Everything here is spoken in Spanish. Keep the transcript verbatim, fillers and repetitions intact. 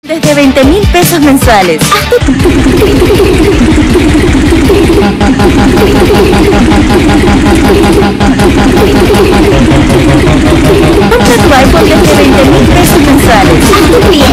Desde veinte mil pesos mensuales. Compra tu iPhone desde veinte mil pesos mensuales.